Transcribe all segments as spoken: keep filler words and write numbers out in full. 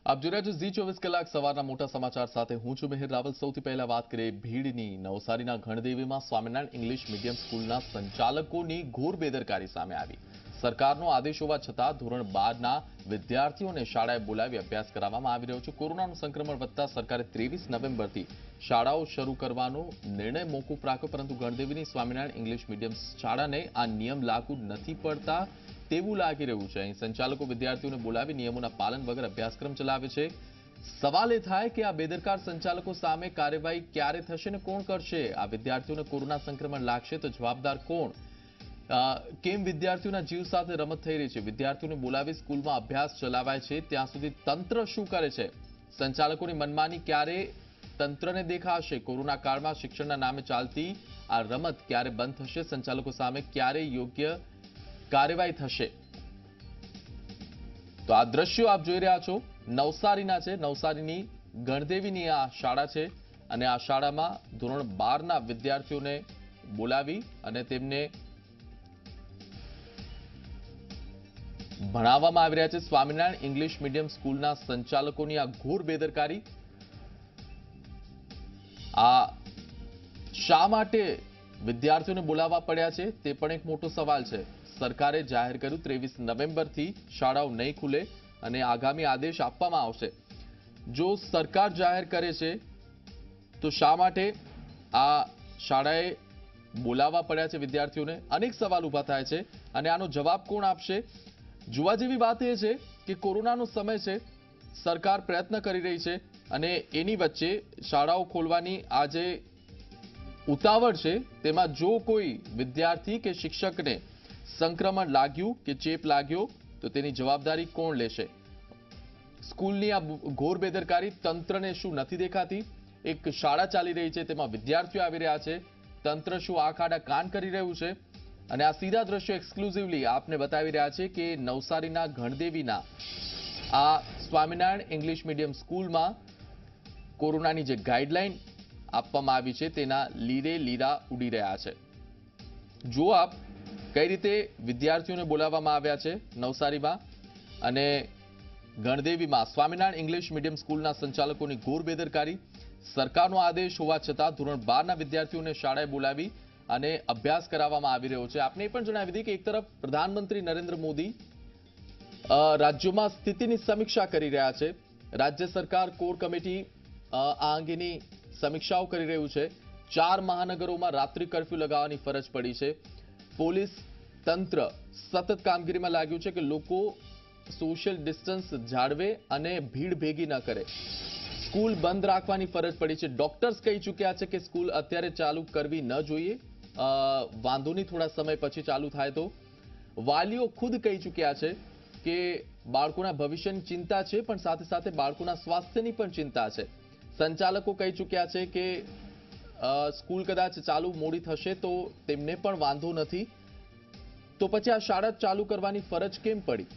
આપ જોઈ રહ્યા છો ઝી ચોવીસ કલાક સવારના મોટા સમાચાર સાથે હું છું મિહિર રાવલ। સૌથી પહેલા વાત કરીએ ભીડની। નવસારીના ગણદેવીમાં સ્વામિનારાયણ ઇંગ્લિશ મીડિયમ સ્કૂલના સંચાલકોની ઘોર બેદરકારી સામે આવી। સરકારનો આદેશ હોવા છતાં ધોરણ બારના વિદ્યાર્થીઓને શાળાએ બોલાવી અભ્યાસ કરાવવામાં આવી રહ્યો છે। કોરોનાનું સંક્રમણ વધતા સરકારે ત્રેવીસ નવેમ્બરથી શાળાઓ શરૂ કરવાનો નિર્ણય મોકૂફ રાખ્યો, પરંતુ ગણદેવીની સ્વામિનારાયણ ઇંગ્લિશ મીડિયમ શાળાને આ નિયમ લાગુ નથી પડતા તેવું લાગી રહ્યું છે। અહીં સંચાલકો વિદ્યાર્થીઓને બોલાવી નિયમોના પાલન વગર અભ્યાસક્રમ ચલાવે છે। સવાલ એ થાય કે આ બેદરકાર સંચાલકો સામે કાર્યવાહી ક્યારે થશે ને કોણ કરશે? આ વિદ્યાર્થીઓને કોરોના સંક્રમણ લાગશે તો જવાબદાર કોણ? કેમ વિદ્યાર્થીઓના જીવ સાથે રમત થઈ રહી છે? વિદ્યાર્થીઓને બોલાવી સ્કૂલમાં અભ્યાસ ચલાવાય છે ત્યાં સુધી તંત્ર શું કરે છે? સંચાલકોની મનમાની ક્યારે તંત્રને દેખાશે? કોરોના કાળમાં શિક્ષણના નામે ચાલતી આ રમત ક્યારે બંધ થશે? સંચાલકો સામે ક્યારે યોગ્ય કાર્યવાહી થશે? તો આ દ્રશ્યો આપ જોઈ રહ્યા છો નવસારીના છે। નવસારીની ગણદેવીની આ શાળા છે અને આ શાળામાં ધોરણ બારના વિદ્યાર્થીઓને બોલાવી અને તેમને ભણાવવામાં આવી રહ્યા છે। સ્વામિનારાયણ ઇંગ્લિશ મીડિયમ સ્કૂલના સંચાલકોની આ ઘોર બેદરકારી। આ શા માટે વિદ્યાર્થીઓને બોલાવવા પડ્યા છે તે પણ એક મોટો સવાલ છે। સરકારે જાહેર કર્યું ત્રેવીસ નવેમ્બરથી શાળાઓ નહીં ખુલે અને આગામી આદેશ આપવામાં આવશે। જો સરકાર જાહેર કરે છે તો શા માટે આ શાળાએ બોલાવવા પડ્યા છે વિદ્યાર્થીઓને? અનેક સવાલ ઊભા થાય છે અને આનો જવાબ કોણ આપશે? જોવા જેવી વાત એ છે કે કોરોનાનો સમય છે, સરકાર પ્રયત્ન કરી રહી છે અને એની વચ્ચે શાળાઓ ખોલવાની આ જે ઉતાવળ છે તેમાં જો કોઈ વિદ્યાર્થી કે શિક્ષકને સંક્રમણ લાગ્યું કે ચેપ લાગ્યો તો તેની જવાબદારી કોણ લેશે? સ્કૂલની આ ઘોર બેદરકારી તંત્રને શું નથી દેખાતી? એક શાળા ચાલી રહી છે, તેમાં વિદ્યાર્થીઓ આવી રહ્યા છે, તંત્ર શું આંખ આડા કાન કરી રહ્યું છે? અને આ સીધા દ્રશ્યો એક્સક્લુઝિવલી આપને બતાવી રહ્યા છે કે નવસારીના ગણદેવીના આ સ્વામિનારાયણ ઇંગ્લિશ મીડિયમ સ્કૂલમાં કોરોનાની જે ગાઈડલાઈન આપવામાં આવી છે તેના લીરે લીરા ઉડી રહ્યા છે। જો આપ કઈ રીતે વિદ્યાર્થીઓને બોલાવવામાં આવ્યા છે નવસારીમાં અને ગણદેવીમાં સ્વામિનારાયણ ઇંગ્લિશ મીડિયમ સ્કૂલના સંચાલકોની ઘોર બેદરકારી। સરકારનો આદેશ હોવા છતાં ધોરણ બારના વિદ્યાર્થીઓને શાળાએ બોલાવી અને અભ્યાસ કરાવવામાં આવી રહ્યો છે। આપને એ પણ જણાવી દઈએ કે એક તરફ પ્રધાનમંત્રી નરેન્દ્ર મોદી રાજ્યોમાં સ્થિતિની સમીક્ષા કરી રહ્યા છે। રાજ્ય સરકાર કોર કમિટી આ અંગેની સમીક્ષાઓ કરી રહ્યું છે। ચાર મહાનગરોમાં રાત્રિ કર્ફ્યુ લગાવવાની ફરજ પડી છે। પોલીસ તંત્ર સતત કામગીરીમાં લાગ્યું છે કે લોકો સોશિયલ ડિસ્ટન્સ જાળવે અને ભીડ ભેગી ન કરે। સ્કૂલ બંધ રાખવાની ફરજ પડી છે। ડોક્ટર્સ કહી ચૂક્યા છે કે સ્કૂલ અત્યારે ચાલુ કરવી ન જોઈએ, વાંધો નહીં થોડા સમય પછી ચાલુ થાય તો। વાલીઓ ખુદ કહી ચૂક્યા છે કે બાળકોના ભવિષ્યની ચિંતા છે પણ સાથે સાથે બાળકોના સ્વાસ્થ્યની પણ ચિંતા છે। સંચાલકો કહી ચૂક્યા છે કે સ્કૂલ કદાચ ચાલુ મોડી થશે તો તેમને પણ વાંધો નથી, તો પછી આ શાળા ચાલુ કરવાની ફરજ કેમ પડી?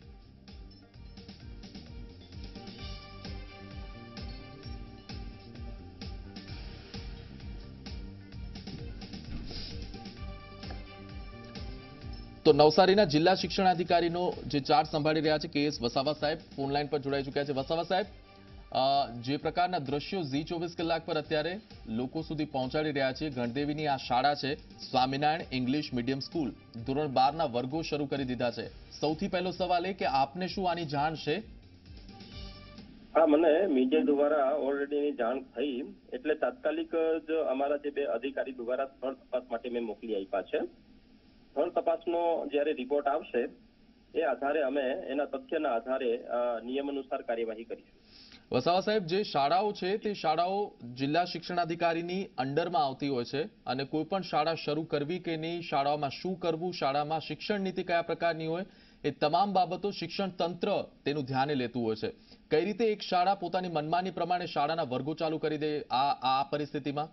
તો નવસારીના જિલ્લા શિક્ષણાધિકારીનો જે ચાર્જ સંભાળી રહ્યા છે કે એસ વસાવા સાહેબ ફોનલાઈન પર જોડાઈ ચૂક્યા છે। વસાવા સાહેબ, જે પ્રકારના દ્રશ્યો ઝી ચોવીસ કલાક પર અત્યારે લોકો સુધી પહોંચાડી રહ્યા છે, ગણદેવીની આ શાળા છે સ્વામિનારાયણ ઇંગ્લિશ મીડિયમ સ્કૂલ, ધોરણ બારના વર્ગો શરૂ કરી દીધા છે। સૌથી પહેલો સવાલ એ કે આપને શું આની જાણ છે? હા, મને મીડિયા દ્વારા ઓલરેડી એની જાણ થઈ એટલે તાત્કાલિક જ અમારા જે બે અધિકારી દ્વારા સ્થળ તપાસ માટે મેં મોકલી આપ્યા છે। સ્થળ તપાસનો જ્યારે રિપોર્ટ આવશે એ આધારે અમે એના તથ્યના આધારે નિયમ અનુસાર કાર્યવાહી કરીશું। વસાવા સાહેબ, જે શાળાઓ છે તે શાળાઓ જિલ્લા શિક્ષણાધિકારીની અંડરમાં આવતી હોય છે અને કોઈ પણ શાળા શરૂ કરવી કે નહીં, શાળાઓમાં શું કરવું, શાળામાં શિક્ષણ નીતિ કયા પ્રકારની હોય, એ તમામ બાબતો શિક્ષણ તંત્ર તેનું ધ્યાને લેતું હોય છે। કઈ રીતે એક શાળા પોતાની મનમાની પ્રમાણે શાળાના વર્ગો ચાલુ કરી દે આ આ પરિસ્થિતિમાં?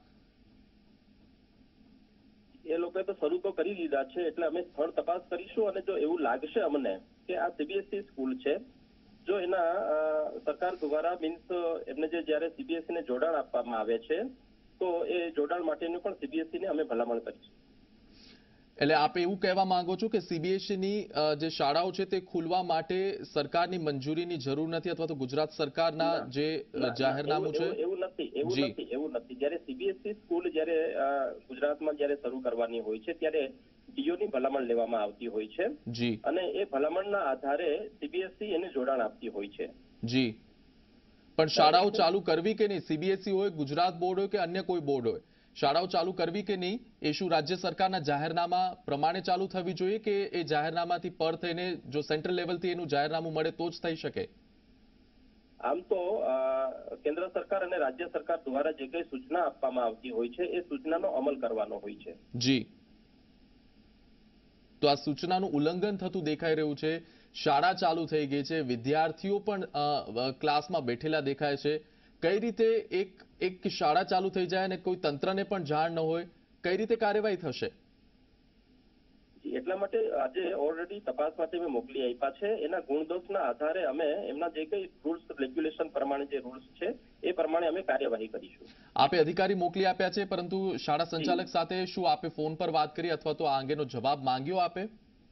એ લોકોએ તો શરૂ તો કરી દીધા છે એટલે અમે સ્થળ તપાસ કરીશું અને જો એવું લાગશે અમને કે આ સીબીએસઈ સ્કૂલ છે, જો એના સરકાર દ્વારા મીન્સ એમને જે જ્યારે સીબીએસઈ ને જોડાણ આપવામાં આવે છે તો એ જોડાણ માટેનું પણ સીબીએસઈ ને અમે ભલામણ કરીશું। એટલે આપ એવું કહેવા માંગો છો કે સીબીએસઈની જે શાળાઓ છે તે ખુલવા માટે સરકારની મંજૂરીની જરૂર નથી અથવા તો ગુજરાત સરકારના ના, જે ના, ના, જાહેરનામું એવું- છે? એવું- એવું નથી એવું જી. નથી એવું નથી જ્યારે સીબીએસઈ સ્કૂલ જ્યારે અ, ગુજરાતમાં જ્યારે શરૂ કરવાની હોય છે ત્યારે ડીઓની ભલામણ લેવામાં આવતી હોય છે જી અને એ ભલામણના આધારે સીબીએસઈ એને જોડાણ આપતી હોય છે. જી પણ શાળાઓ ચાલુ કરવી કે નહીં, સીબીએસઈ હોય, ગુજરાત બોર્ડ હોય કે અન્ય કોઈ બોર્ડ હોય, શાળાઓ ચાલુ કરવી કે નહીં એ શું રાજ્ય સરકારના જાહેરનામા પ્રમાણે ચાલુ થવી જોઈએ કે એ જાહેરનામાથી પર થઈને જો સેન્ટ્રલ લેવલથી એનું જાહેરનામું મળે તો જ થઈ શકે? આમ તો અ, કેન્દ્ર સરકાર અને રાજ્ય સરકાર દ્વારા જે કઈ સૂચના આપવામાં આવતી હોય છે એ સૂચનાનો અમલ કરવાનો હોય છે. જી તો આ સૂચનાનું ઉલ્લંઘન થતું દેખાઈ રહ્યું છે. શાળા ચાલુ થઈ ગઈ છે, વિદ્યાર્થીઓ પણ અ, અ, ક્લાસમાં બેઠેલા દેખાય છે. કઈ રીતે એક એક શાળા ચાલુ થઈ જાય અને કોઈ તંત્રને પણ જાણ ન હોય, કઈ રીતે કાર્યવાહી થશે? એટલા માટે આજે ઓલરેડી તપાસ માટે મેં મોકલી આપ્યા છે. એના ગુણદોષના આધારે અમે એમના જે કઈ રૂલ્સ રેગ્યુલેશન પ્રમાણે જે રૂલ્સ છે એ પ્રમાણે અમે કાર્યવાહી કરીશું. આપે અધિકારી મોકલી આપ્યા છે, પરંતુ શાળા સંચાલક સાથે શું આપે ફોન પર વાત કરી અથવા તો આ અંગેનો જવાબ માંગ્યો આપે?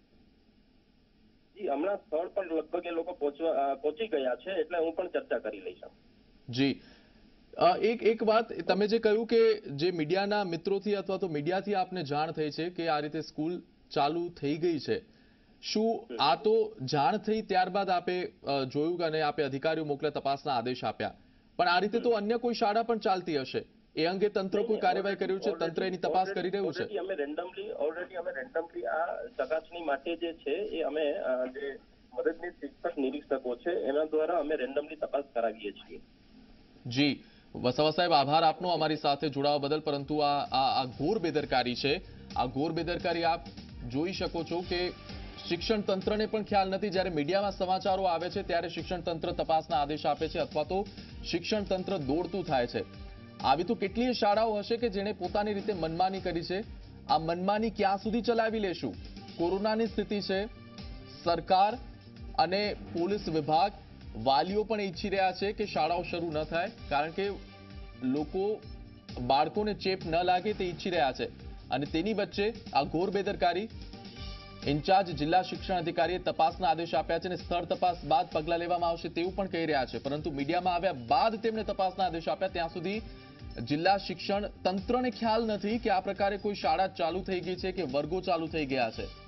જી, હમણાં સ્થળ પર લગભગ એ લોકો પહોંચવા અ, પહોંચી ગયા છે એટલે હું પણ ચર્ચા કરી લઈશ. જી અ, એક એક વાત તમે જે કહ્યું કે જે મીડિયાના મિત્રોથી અથવા તો મીડિયાથી આપને જાણ થઈ છે કે આ રીતે સ્કૂલ ચાલુ થઈ ગઈ છે, શું આ તો જાણ થઈ ત્યારબાદ આપે અ, જોયું અને આપે અધિકારીઓ મોકલ્યા, તપાસના આદેશ આપ્યા, પણ આ રીતે તો અન્ય કોઈ શાળા પણ ચાલતી હશે, એ અંગે તંત્ર કોઈ કાર્યવાહી કર્યું છે? તંત્ર એની તપાસ કરી રહ્યું છે? ઓલરેડી અમે રેન્ડમલી ઓલરેડી અમે રેન્ડમલી આ ચકાસણી માટે જે છે એ અમે અ, જે મદદનીશ શિક્ષક નિરીક્ષકો છે એના દ્વારા અમે રેન્ડમલી તપાસ કરાવીએ છીએ. જી વસાવા સાહેબ, આભાર આપનો અમારી સાથે જોડાવા બદલ. પરંતુ આ આ આ ઘોર બેદરકારી છે. આ ઘોર બેદરકારી આપ જોઈ શકો છો કે શિક્ષણ તંત્રને પણ ખ્યાલ નથી. જ્યારે મીડિયામાં સમાચારો આવે છે ત્યારે શિક્ષણ તંત્ર તપાસના આદેશ આપે છે અથવા તો શિક્ષણ તંત્ર દોડતું થાય છે. આવી તો કેટલીય શાળાઓ હશે કે જેણે પોતાની રીતે મનમાની કરી છે. આ મનમાની ક્યાં સુધી ચલાવી લેશું? કોરોનાની સ્થિતિ છે, સરકાર અને પોલીસ વિભાગ, વાલીઓ પણ ઈચ્છી રહ્યા છે કે શાળાઓ શરૂ ન થાય, કારણ કે લોકો બાળકોને ચેપ ન લાગે તે ઈચ્છી રહ્યા છે. અને તેની વચ્ચે આ ઘોર બેદરકારી, ઇન્ચાર્જ જિલ્લા શિક્ષણ અધિકારીએ તપાસના આદેશ આપ્યા છે અને સ્થળ તપાસ બાદ પગલાં લેવામાં આવશે તેવું પણ કહી રહ્યા છે. પરંતુ મીડિયામાં આવ્યા બાદ તેમણે તપાસના આદેશ આપ્યા, ત્યાં સુધી જિલ્લા શિક્ષણ તંત્રને ખ્યાલ નથી કે આ પ્રકારે કોઈ શાળા ચાલુ થઈ ગઈ છે કે વર્ગો ચાલુ થઈ ગયા છે.